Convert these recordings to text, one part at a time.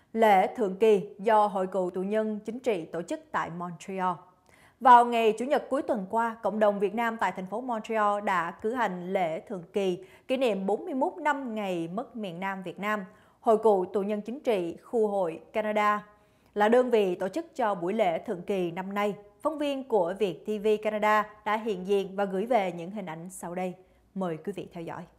Lễ Thượng Kỳ do Hội cựu tù nhân chính trị tổ chức tại Montreal. Vào ngày Chủ nhật cuối tuần qua, cộng đồng Việt Nam tại thành phố Montreal đã cử hành lễ Thượng Kỳ kỷ niệm 41 năm ngày mất miền Nam Việt Nam. Hội cựu tù nhân chính trị khu hội Canada là đơn vị tổ chức cho buổi lễ Thượng Kỳ năm nay. Phóng viên của Việt TV Canada đã hiện diện và gửi về những hình ảnh sau đây. Mời quý vị theo dõi.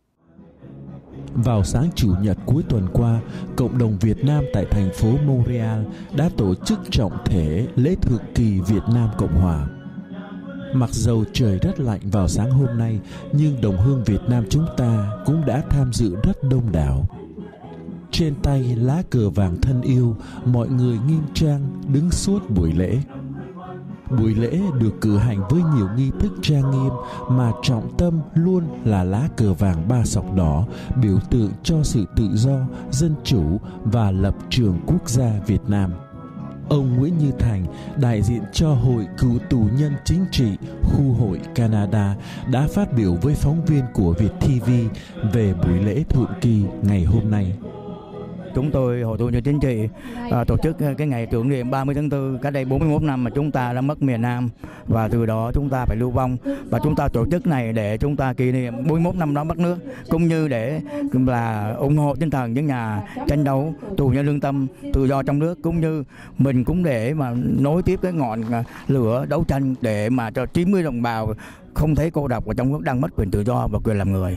Vào sáng Chủ nhật cuối tuần qua, cộng đồng Việt Nam tại thành phố Montreal đã tổ chức trọng thể lễ Thượng Kỳ Việt Nam Cộng Hòa. Mặc dầu trời rất lạnh vào sáng hôm nay, nhưng đồng hương Việt Nam chúng ta cũng đã tham dự rất đông đảo. Trên tay lá cờ vàng thân yêu, mọi người nghiêm trang đứng suốt buổi lễ. Buổi lễ được cử hành với nhiều nghi thức trang nghiêm mà trọng tâm luôn là lá cờ vàng ba sọc đỏ, biểu tượng cho sự tự do, dân chủ và lập trường quốc gia Việt Nam. Ông Nguyễn Như Thành, đại diện cho Hội cựu tù nhân chính trị khu hội Canada, đã phát biểu với phóng viên của Việt TV về buổi lễ Thượng Kỳ ngày hôm nay. Chúng tôi Hội tù nhân chính trị tổ chức cái ngày tưởng niệm 30 tháng 4, cách đây 41 năm mà chúng ta đã mất miền Nam, và từ đó chúng ta phải lưu vong, và chúng ta tổ chức này để chúng ta kỷ niệm 41 năm đó mất nước, cũng như để là ủng hộ tinh thần những nhà tranh đấu tù nhân lương tâm tự do trong nước, cũng như mình cũng để mà nối tiếp cái ngọn lửa đấu tranh để mà cho 90 đồng bào không thấy cô độc ở trong nước đang mất quyền tự do và quyền làm người.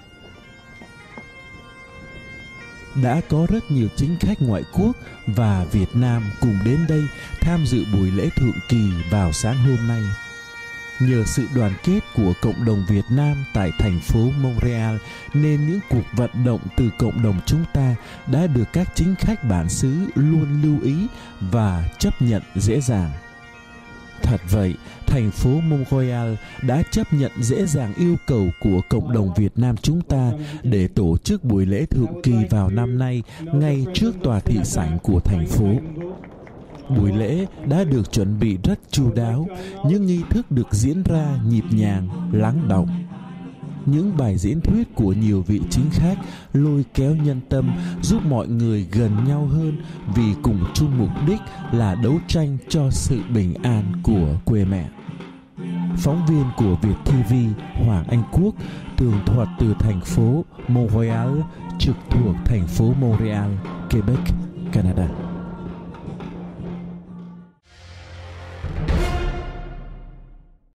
Đã có rất nhiều chính khách ngoại quốc và Việt Nam cùng đến đây tham dự buổi lễ Thượng Kỳ vào sáng hôm nay. Nhờ sự đoàn kết của cộng đồng Việt Nam tại thành phố Montreal nên những cuộc vận động từ cộng đồng chúng ta đã được các chính khách bản xứ luôn lưu ý và chấp nhận dễ dàng. Thật vậy, thành phố Montreal đã chấp nhận dễ dàng yêu cầu của cộng đồng Việt Nam chúng ta để tổ chức buổi lễ Thượng Kỳ vào năm nay ngay trước tòa thị sảnh của thành phố. Buổi lễ đã được chuẩn bị rất chu đáo, những nghi thức được diễn ra nhịp nhàng, lắng đọng. Những bài diễn thuyết của nhiều vị chính khách lôi kéo nhân tâm, giúp mọi người gần nhau hơn vì cùng chung mục đích là đấu tranh cho sự bình an của quê mẹ. Phóng viên của Việt TV Hoàng Anh Quốc tường thuật từ thành phố Montreal trực thuộc thành phố Montreal, Quebec, Canada.